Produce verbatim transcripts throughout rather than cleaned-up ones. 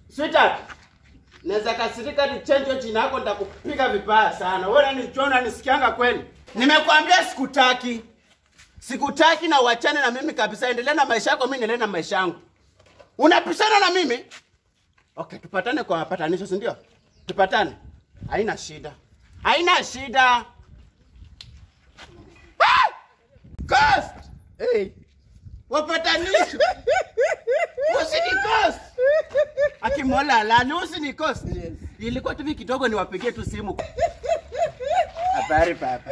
Sweetheart. Naweza kasirika ni change jina yako nitakupiga vibaya sana. Wewe unanichona nisikianga kweli. Nimekuambia sikutaki. Sikutaki na uachane na mimi kabisa. Endelea na maisha yako, mimi niendelee na maisha yangu. Unapishana na mimi? Okay, tupatane kwa patanisho, si ndio? Tupatane. Haina shida. Haina shida. Ah! Ghost! Hey. Wapatanisho. Usinikost. Akimola alani usinikost. Yes. Ilikuwa tu kidogo niwapigie tu simu. Habari baba.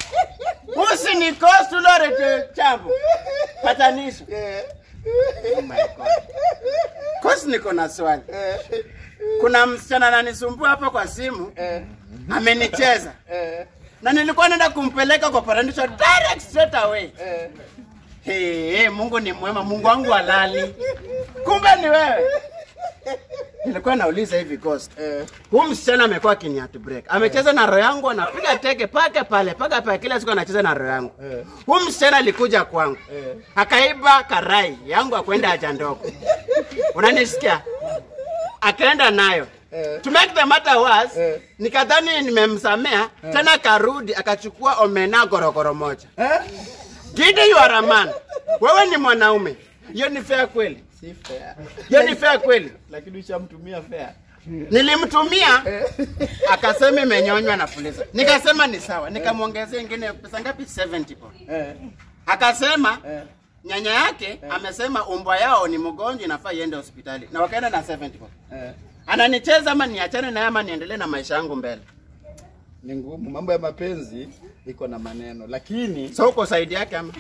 Usinikost Lorete chambo. Patanisho. Yeah. Oh my God. Kosi niko na swali. Kuna msichana ananisumbua hapa kwa simu. Eh. Amenicheza. Eh. Na nilikuwa naenda kumpeleka kwa patanisho direct straight away. Eh. Hey, hey, Mungu ni mwema, Mungu wangu halali. Kumbe ni wewe. Nilikuwa nauliza hivi Ghost. Eh. Huyu msichana amekuwa kiniat break. Amecheza eh. na roho yangu, anapiga teke pake pale, paka pale kila siku anacheza na roho yangu. Eh. Huyu msichana alikuja kwangu. Eh. Akaiba karai yangu akwenda haja ndogo. Unanisikia? Akaenda nayo. Eh. To make the matter worse, eh. nikadhani nimemsamea, eh. tena karudi akachukua omena gorogoro moja. Eh? Gidi you are a man. Wewe ni mwanaume. Hiyo ni fair kweli? Si fair. Hiyo ni fair kweli? Lakini ushamtumia fair. Nilimtumia akasema imenyonywa na fuliza. Nikasema ni sawa. Nikamwongezea ingine pesa ngapi? seventy po. Eh. Akasema eh. nyanya yake eh. amesema umbwa yao ni mgonjwa inafaa iende hospitali. Na wakaenda na seventy po. Eh. Ananicheza ama niachane na ama niendelee na maisha yangu mbele? Ni ngumu, mambo ya mapenzi iko na maneno, lakini so uko side yake ama?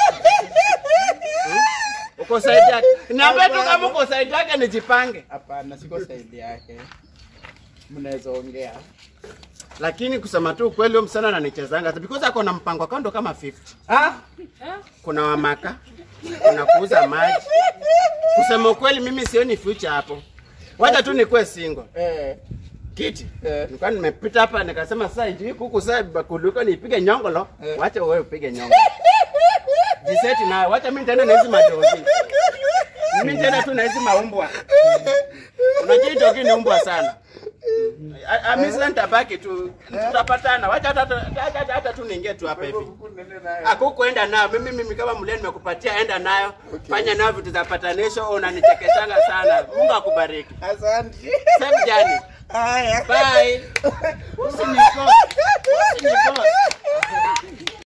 hmm? Uko side yake. Niambie tu kama uko side yake nijipange. Hapana, siko side yake. Mnaweza ongea. Lakini kusema tu kweli huyo msana ananichezanga because ako na mpango kando kama fifty. Ah? Kuna wamaka, kuna kuuza maji. Kusema kweli mimi sioni future hapo. Wacha tu nikuwe single. Eh. Kiti. Eh. Nilikuwa nimepita hapa nikasema sasa hivi kuku sasa kuliko nipige nyongolo, eh. wacha wewe upige nyongolo. Jiseti na wacha mimi nitaenda na hizo madozi. Mimi nitaenda tu na hizo maumbwa. Unajua hiyo ni umbwa sana. Amisa nitabaki tu tutapatana. Wacha hata hata tu niingie tu hapa hivi. Akukwenda nayo mimi mimi kama mleni nimekupatia enda nayo. Okay. Fanya nayo vitu za patanisho unanichekeshanga sana. Mungu akubariki. Asante. Sasa jani. Bye. Usinikosa. Usinikosa.